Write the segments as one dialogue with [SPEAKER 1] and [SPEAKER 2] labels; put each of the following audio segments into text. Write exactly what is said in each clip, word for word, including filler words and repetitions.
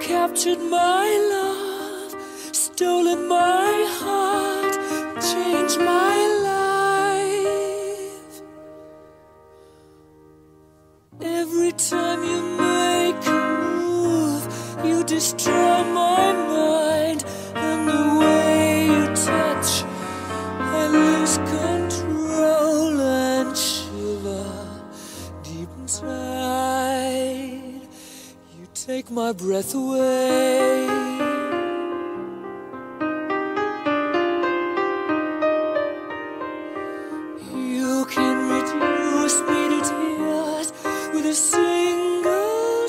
[SPEAKER 1] captured my love, stolen my heart, changed my life. Every time you make a move, you destroy my mind, and the way you touch, I lose control and shiver deep inside. You take my breath away. You can reduce me to tears with a single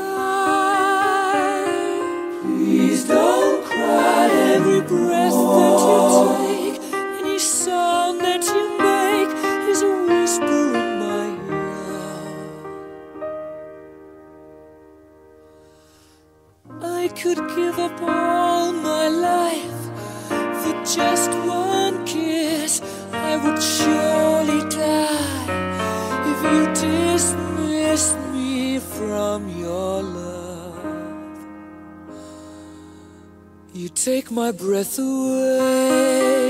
[SPEAKER 1] sigh. Please don't cry. Every breath that you take, any sound that you make is a whisper in my ear. I could give up all my life for just one kiss. I would surely die if you dismissed me from your love. You take my breath away.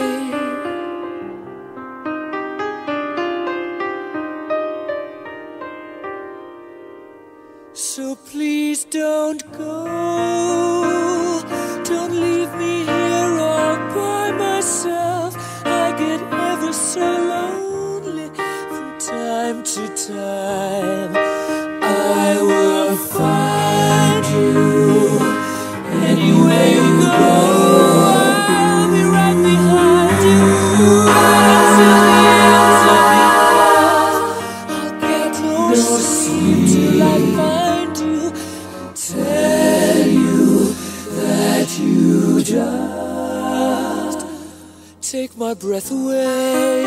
[SPEAKER 1] So please don't go. Don't leave me here all by myself. I get ever so lonely from time to time. I will find you anywhere you go. I'll be right behind you until the ends of the earth. I'll get no sleep till I find you and tell you that you just take my breath away.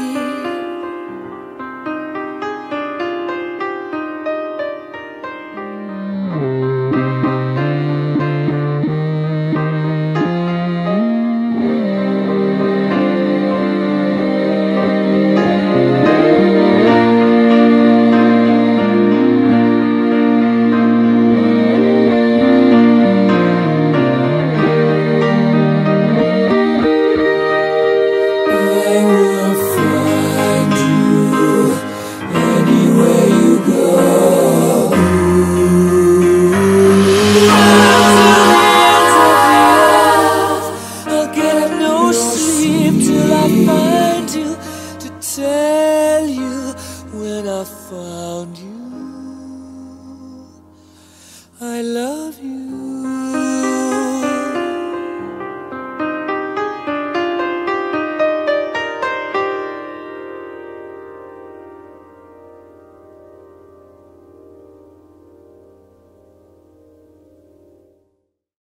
[SPEAKER 1] Find you to tell you when I found you I love you.